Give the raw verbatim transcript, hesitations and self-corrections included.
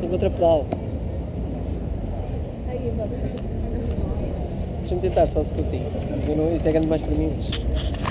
contra pedal. Deixa-me tentar só se curti. Eu não, isso é grande mais para mim.